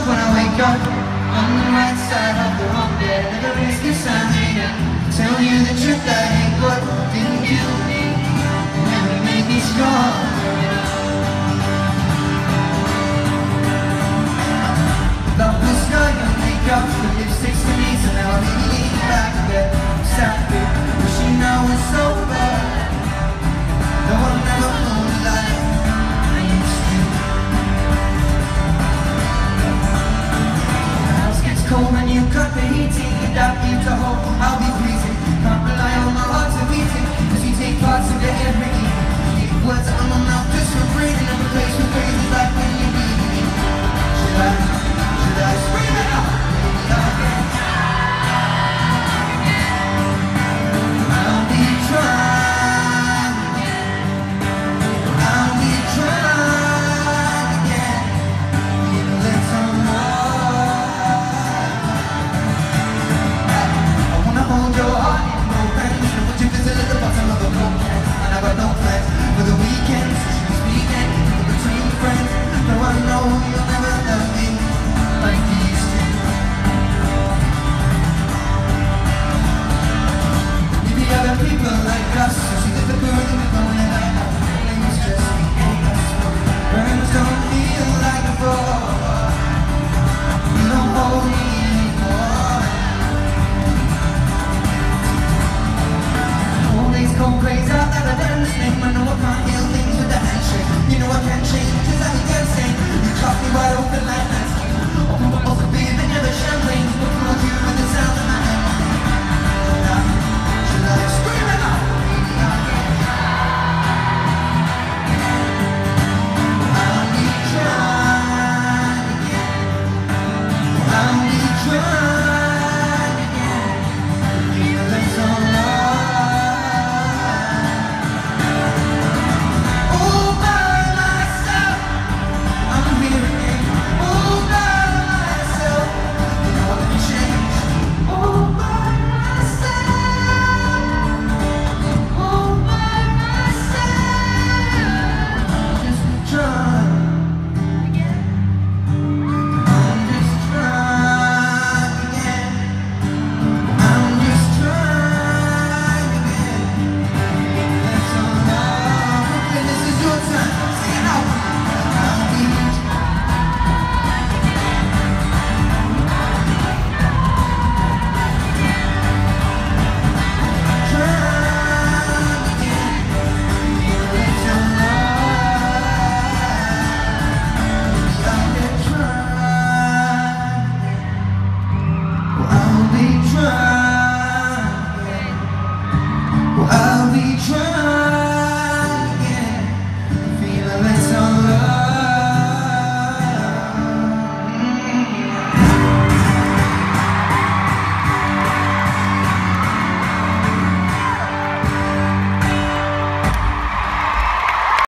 when I wake up on the right side of the wrong bed. Never risk a sign, tell you the truth, I hate what didn't kill me. Never made me strong. Love was not your makeup, the lipsticks to me, so now I'm leaning back a bit. Sat here, wishing I was sober. No one never known like I used to. The house gets cold when you cut the heating. Without you to hold, I'll be freezing. Can't rely on my heart to beat it, cause you take parts of it every evening. Leave words out of my mouth just for breathing, and replace with phrases like when you need me. Should I scream it out? I'll be trying again. Give a little more. I wanna hold your heart in no friends. I want you visit at the bottom of the boat. And I got no plans for the weekends. This weekend, between friends. No, I know you're